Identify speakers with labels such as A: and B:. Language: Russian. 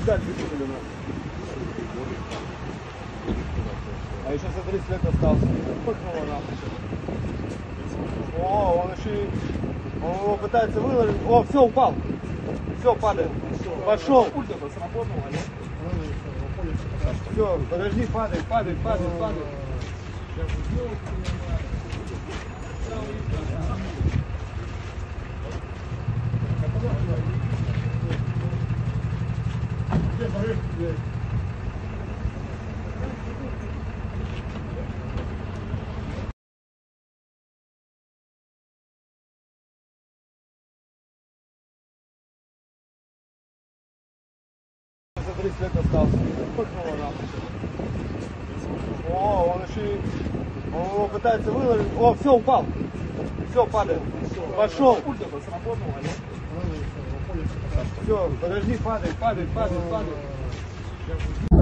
A: 50 выкинули нас. А еще за 30 лет остался. Пыхнуло нам. О, он еще и... Он его пытается выложить. О, все, упал. Все, падает. Пошел. Все, подожди, падает. За 30 лет остался. Пыхнуло нам. О, он еще и... Он его пытается выложить. О, все, упал. Все, падает. Пошел. Все, подожди, падает.